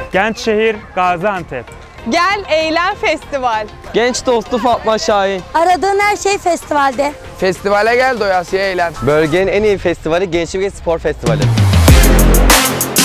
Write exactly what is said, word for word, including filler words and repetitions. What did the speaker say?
Genç şehir Gaziantep. Gel Eğlen Festival. Genç dostu Fatma Şahin. Aradığın her şey festivalde. Festivale gel, doyasıya eğlen. Bölgenin en iyi festivali Gençlik ve Spor Festivali.